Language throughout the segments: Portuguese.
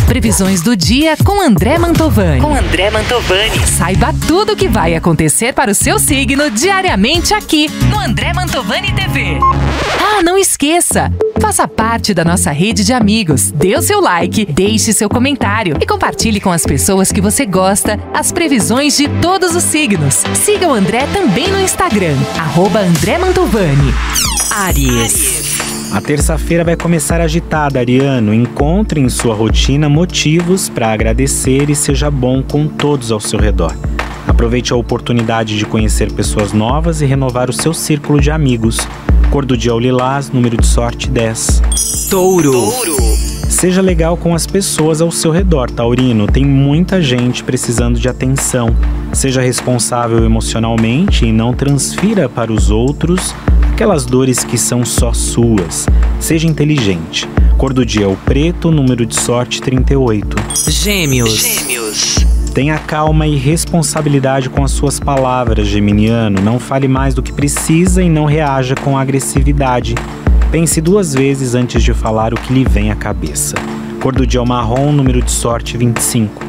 Previsões do dia com André Mantovani. Saiba tudo o que vai acontecer para o seu signo diariamente aqui no André Mantovani TV. Ah, não esqueça! Faça parte da nossa rede de amigos. Dê o seu like, deixe seu comentário e compartilhe com as pessoas que você gosta as previsões de todos os signos. Siga o André também no Instagram, @André Mantovani. Áries. A terça-feira vai começar agitada, ariano. Encontre em sua rotina motivos para agradecer e seja bom com todos ao seu redor. Aproveite a oportunidade de conhecer pessoas novas e renovar o seu círculo de amigos. Cor do dia é o lilás, número de sorte 10. Touro. Seja legal com as pessoas ao seu redor, taurino. Tem muita gente precisando de atenção. Seja responsável emocionalmente e não transfira para os outros aquelas dores que são só suas. Seja inteligente. Cor do dia é o preto, número de sorte 38. Gêmeos. Tenha calma e responsabilidade com as suas palavras, geminiano. Não fale mais do que precisa e não reaja com agressividade. Pense 2 vezes antes de falar o que lhe vem à cabeça. Cor do dia é o marrom, número de sorte 25.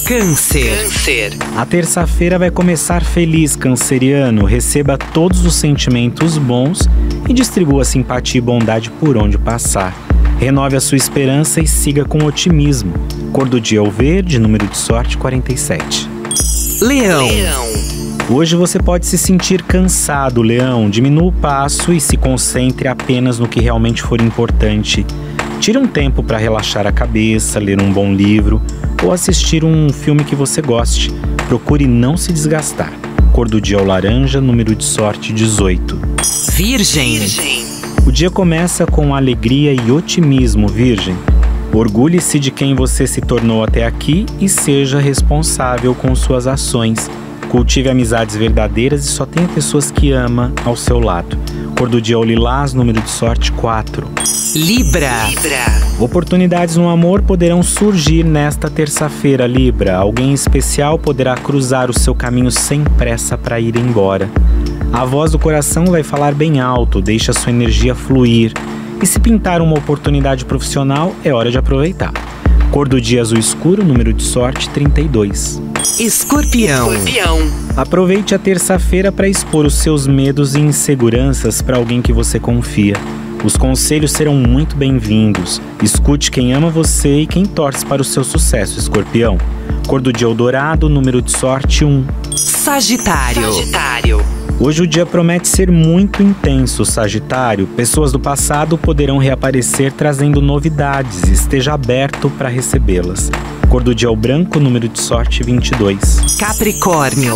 Câncer. A terça-feira vai começar feliz, canceriano. Receba todos os sentimentos bons e distribua simpatia e bondade por onde passar. Renove a sua esperança e siga com otimismo. Cor do dia é o verde, número de sorte 47. Leão. Hoje você pode se sentir cansado, Leão. Diminua o passo e se concentre apenas no que realmente for importante. Tire um tempo para relaxar a cabeça, ler um bom livro ou assistir um filme que você goste. Procure não se desgastar. Cor do dia é o laranja, número de sorte 18. Virgem. O dia começa com alegria e otimismo, Virgem. Orgulhe-se de quem você se tornou até aqui e seja responsável com suas ações. Cultive amizades verdadeiras e só tenha pessoas que ama ao seu lado. Cor do dia é o lilás, número de sorte 4. Libra. Oportunidades no amor poderão surgir nesta terça-feira, Libra. Alguém especial poderá cruzar o seu caminho sem pressa para ir embora. A voz do coração vai falar bem alto, deixe a sua energia fluir. E se pintar uma oportunidade profissional, é hora de aproveitar. Cor do dia azul escuro, número de sorte 32. Escorpião. Aproveite a terça-feira para expor os seus medos e inseguranças para alguém que você confia. Os conselhos serão muito bem-vindos. Escute quem ama você e quem torce para o seu sucesso, Escorpião. Cor do dia é o dourado, número de sorte 1. Sagitário. Hoje o dia promete ser muito intenso, Sagitário. Pessoas do passado poderão reaparecer trazendo novidades. Esteja aberto para recebê-las. Cor do dia é o branco, número de sorte 22. Capricórnio.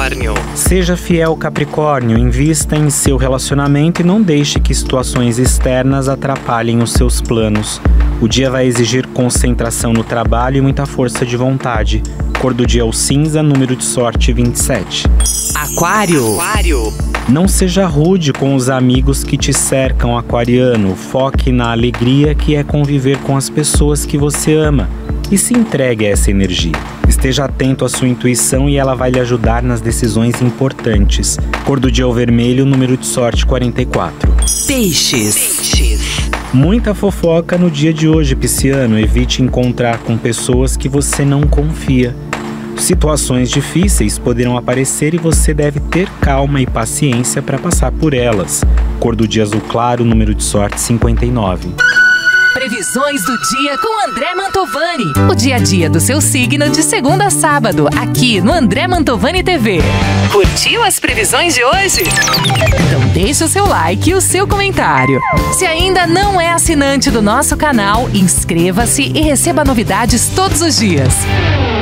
Seja fiel, Capricórnio. Invista em seu relacionamento e não deixe que situações externas atrapalhem os seus planos. O dia vai exigir concentração no trabalho e muita força de vontade. Cor do dia é o cinza, número de sorte 27. Aquário. Não seja rude com os amigos que te cercam, aquariano. Foque na alegria que é conviver com as pessoas que você ama e se entregue a essa energia. Esteja atento à sua intuição e ela vai lhe ajudar nas decisões importantes. Cor do dia é o vermelho, número de sorte 44. Peixes. Muita fofoca no dia de hoje, pisciano. Evite encontrar com pessoas que você não confia. Situações difíceis poderão aparecer e você deve ter calma e paciência para passar por elas. Cor do dia azul claro, número de sorte 59. Previsões do dia com André Mantovani. O dia a dia do seu signo de segunda a sábado, aqui no André Mantovani TV. Curtiu as previsões de hoje? Então deixe o seu like e o seu comentário. Se ainda não é assinante do nosso canal, inscreva-se e receba novidades todos os dias.